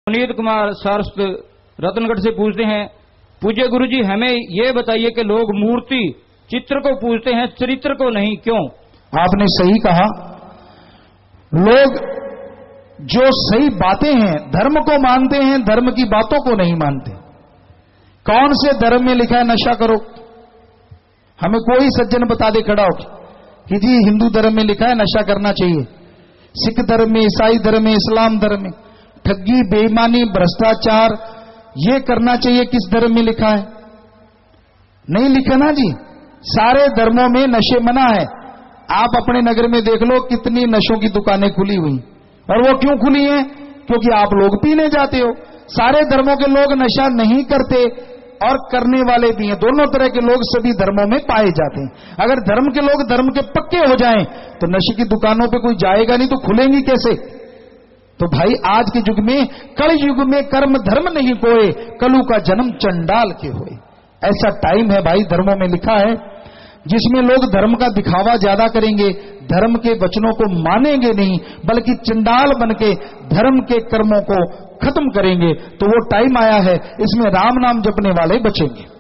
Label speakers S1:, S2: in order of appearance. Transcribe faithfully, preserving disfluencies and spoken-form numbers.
S1: पुनीत कुमार सारस्वत रतनगढ़ से पूछते हैं, पूज्य गुरु जी हमें ये बताइए कि लोग मूर्ति चित्र को पूजते हैं, चरित्र को नहीं, क्यों?
S2: आपने सही कहा। लोग जो सही बातें हैं धर्म को मानते हैं, धर्म की बातों को नहीं मानते। कौन से धर्म में लिखा है नशा करो? हमें कोई सज्जन बता दे खड़ा हो कि जी हिंदू धर्म में लिखा है नशा करना चाहिए, सिख धर्म में, ईसाई धर्म में, इस्लाम धर्म में ठगी, बेईमानी, भ्रष्टाचार ये करना चाहिए, किस धर्म में लिखा है? नहीं लिखा ना जी। सारे धर्मों में नशे मना है। आप अपने नगर में देख लो कितनी नशों की दुकानें खुली हुई, और वो क्यों खुली हैं? क्योंकि आप लोग पीने जाते हो। सारे धर्मों के लोग नशा नहीं करते और करने वाले भी हैं, दोनों तरह के लोग सभी धर्मों में पाए जाते हैं। अगर धर्म के लोग धर्म के पक्के हो जाएं तो नशे की दुकानों पे कोई जाएगा नहीं, तो खुलेंगी कैसे? तो भाई आज के युग में, कल युग में कर्म धर्म नहीं कोए, कलु का जन्म चंडाल के होए। ऐसा टाइम है भाई, धर्मों में लिखा है, जिसमें लोग धर्म का दिखावा ज्यादा करेंगे, धर्म के वचनों को मानेंगे नहीं, बल्कि चंडाल बनके धर्म के कर्मों को खत्म करेंगे। तो वो टाइम आया है, इसमें राम नाम जपने वाले बचेंगे।